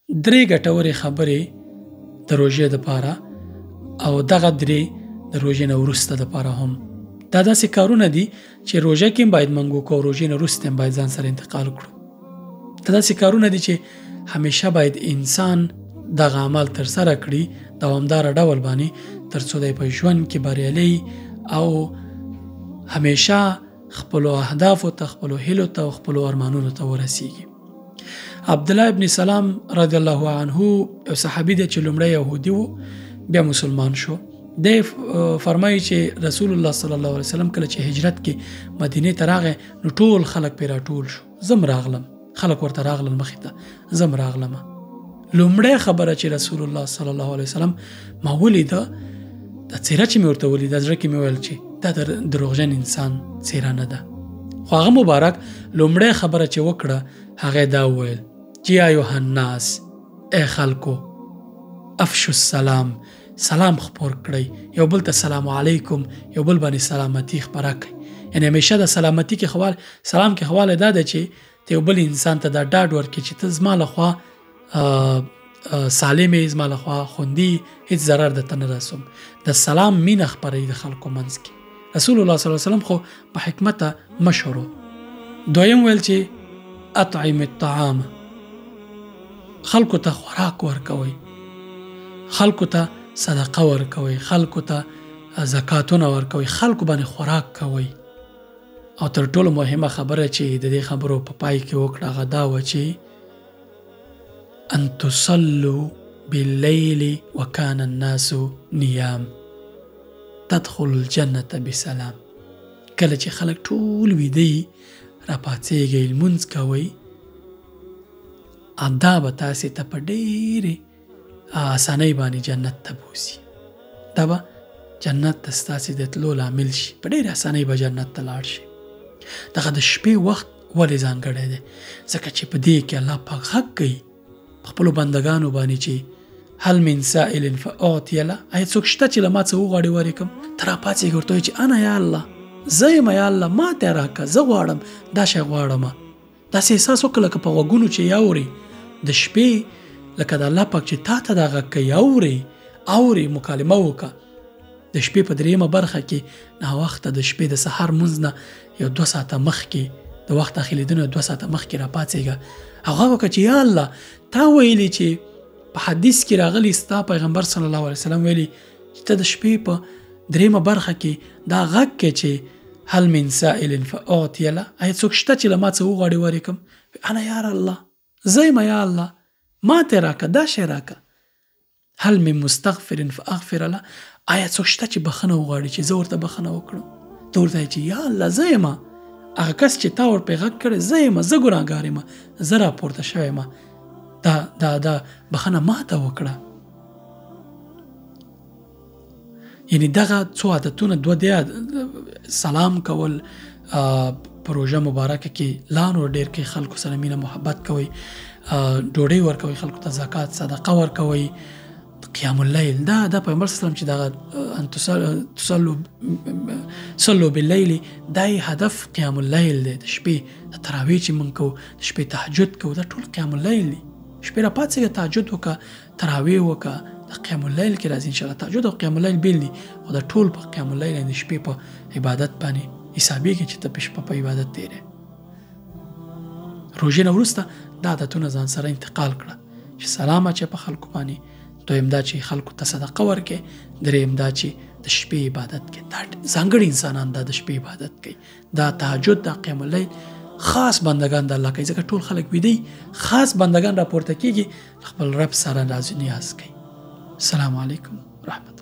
درې ګټورې خبرې د روژې دپاره او دغه درې د روژې نه وروسته دپاره هم دا داسې کارونه دي چې روژه کې هم باید موږ وکړو، روژې نه وروسته هم باید ځان سره انتقال کړو. دا داسې کارونه دي چې همیشه باید انسان دغه عمل ترسره کړي دوامداره ډول باندې، تر څو دی په ژوند کې بریالی او همیشه خپلو اهدافو ته، خپلو هیلو ته او خپلو ارمانونو ته ورسیږي. عبدالله ابن سلام رضی الله عنه یو صحابي دی چې لومړی یهودي و بیا مسلمان شو. دی فرمایي چې رسول الله صلی الله علیه وسلم کله چې هجرت کې مدینې ته راغی نو ټول خلک پرې راټول شو. زم راغلم، خلک ورته راغلل مخې ته، زم راغلم. لومړی خبره چې رسول الله صلی الله علیه وسلم ما ولیده، دا څېره چې مې ورته ولیده زړه کې مې ویل چې دا دروغجن انسان څېره نه ده. خو هغه مبارک لومړی خبره چې وکړه هغه دا وویل چې یا ایها الناس، ای خلکو، افشو السلام، سلام خپور کړئ، یو بل ته سلام علیکم، یو بل باندې سلامتی خپره کړئ. یعنی همیشه د سلامتی کې سلام کې خواله دا ده چې ته یو بل انسان ته دا ډاډ ورکړي چې ته زما لخوا سالمې، زما لخوا خوندي، هیڅ ضرر درته نه رسوم. د سلام مینه خپروي د خلکو منځ کې. رسول الله صلی الله علیه وسلم خو په حکمته مشهور. دویم ویل چې اطعم الطعام، خلکو ته خوراک ورکوي، خلکو ته صدقه ورکوي، خلکو ته زکاتونه ورکوي، خلکو باندې خوراک کوي. او تر ټولو مهمه خبره چې د دې خبرو په پای کې وکړه هغه دا وه چې ان تصلوا باللیل وکان الناس نیام تدخل الجنة بسلام. کله چې خلک ټول ویده راپاڅېږئ، لمونځ کوئ، دا به تاسې ته په ډېرې اسانۍ باندې جنت ته بوځي. دا به جنت ته ستاسې د تلو لامل شي، په ډېرې اسانۍ به جنت ته لاړ شي. دغه د شپې وخت ولې ځانګړی دی؟ ځکه چې په دې کې الله پاک غږ کوي په خپلو بندګانو باندې چې هل من سائل فاعطي له، آیا څوک شته چې له ما څه وغواړي ورکړم؟ ته راپاڅېږې ورته وایي چې انا یا الله، زه یم یا الله، ما ته یې راکړه، زه غواړم دا شی غواړم. داسې احساس وکړه لکه په غوږونو چې یې اورې د شپې، لکه د الله پاک چې تا ته دا غږ کوي، اورې مکالمه وکړه. د شپې په درېیمه برخه کې ناوخته د شپې د سهار لمونځ نه یو 2 ساعته مخکې، د وخت اخېدلو 2 ساعته مخکې راپاڅېږه، هغه وکړه چې یا الله، تا ویلي چې په حدیث کې راغلی ستا پیغمبر صلی الله علیه وسلم ویلي چې ته د شپې په درېیمه برخه کې دا غږ کې چې هل من سائل فاعطي له، آیا څوک شته چې له ما څه وغواړي ورکړم؟ انا یا الله، زه یم یا الله، ما ته یې راکړه، دا شی راکړه. هل من مستغفر فاغفر له، آیا څوک شته چې بخښنه وغواړي چې زه ورته بخښنه وکړم؟ ته ورته وایې چې یا الله، زه یم هغه کس چې تا ورپې غږ کړی، زه یم، زه ګناهګار یم، زه راپورته شوی یم، دا بخښنه ما ته وکړه. یعنی دغه څو عادتونه، سلام کول په روژه مبارکه کې لا نور ډېر کې خلکو سره مینه محبت کوئ، ډوډۍ ورکوئ، خلکو ته زکات صدقه ورکوئ، قیام اللیل، دا پیغمبر صلی الله علیه وسلم چې دغه صلوا باللیل، دا هدف قیام اللیل دی. د شپې د تراویح چې موږ کوو، د شپې تهجد کوو، دا ټول قیام اللیل دی. شپې راپاڅېږه، تهجد وکړه، تراویح وکړه، د قیام اللیل کې راځي انشاءالله. تهجد او قیام اللیل بیل دي، خو دا ټول په قیام اللیل د شپې په عبادت باندې حسابېږي چې ته په شپه په عبادت تېرې. روژې نه وروسته دا عادتونه ځان سره انتقال کړه چې سلام اچې په خلکو باندې، دویم دا چې خلکو ته صدقه ورکړې، دریم دا چې د شپې عبادت کې، دا ځانګړي انسانان دا د شپې عبادت کوي، دا تهجد، دا قیام اللیل خاص بندگان د الله کوي، ځکه ټول خلک ویده، خاص بندگان راپورته کېږي، خپل رب سره راز نیاز کوي. السلام علیکم ورحمت الله.